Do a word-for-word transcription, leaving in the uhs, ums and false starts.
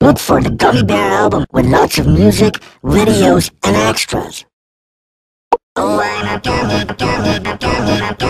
Look for the Gummy Bear album with lots of music, videos, and extras. Oh, I'm a gummy, gummy, gummy, gummy.